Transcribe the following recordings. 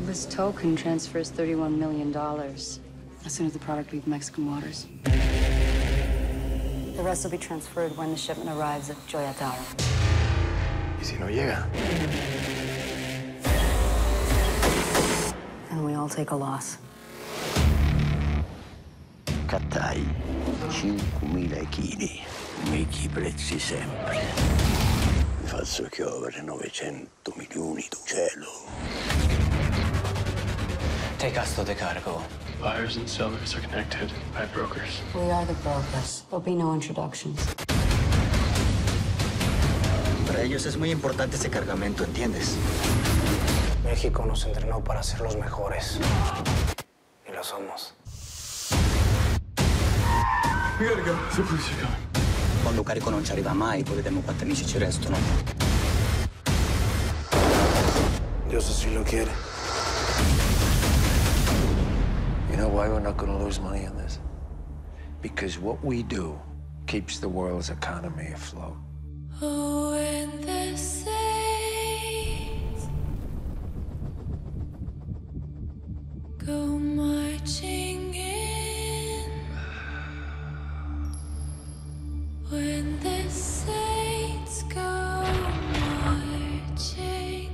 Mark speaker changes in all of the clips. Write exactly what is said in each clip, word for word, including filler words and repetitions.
Speaker 1: This token transfers thirty-one million dollars as soon as the product leaves Mexican waters. The rest will be transferred when the shipment arrives at Joyataro.
Speaker 2: ¿Y si no llega?
Speaker 1: And we all take a loss.
Speaker 3: Cattai cinquemila chili, miei prezzi sempre. Vi faccio piovere novecento milioni di cielo.
Speaker 4: Te gasto de cargo.
Speaker 2: Buyers and sellers are connected by brokers.
Speaker 1: We are the brokers. There'll be no introductions.
Speaker 5: Para ellos es muy importante ese cargamento, ¿entiendes?
Speaker 6: México nos entrenó para ser los mejores. Y lo somos.
Speaker 2: We gotta go. The police are coming.
Speaker 5: Quando il carico non ci arriva mai, poi vediamo quanti amici ci restano.
Speaker 6: Dios así lo quiere.
Speaker 7: You know why we're not going to lose money on this? Because what we do keeps the world's economy afloat.
Speaker 8: Oh, and the saints go marching in. When the saints go marching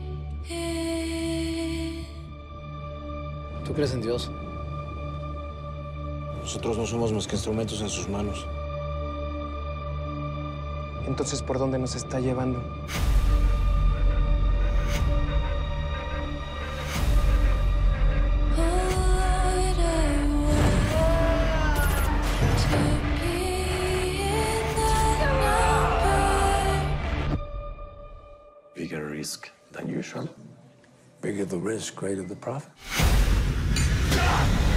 Speaker 8: in.
Speaker 6: ¿Tú crees en Dios? Nosotros no somos más que instrumentos en sus manos. Entonces, ¿por dónde nos está llevando?
Speaker 2: Bigger risk than usual.
Speaker 7: Bigger the risk, greater the profit.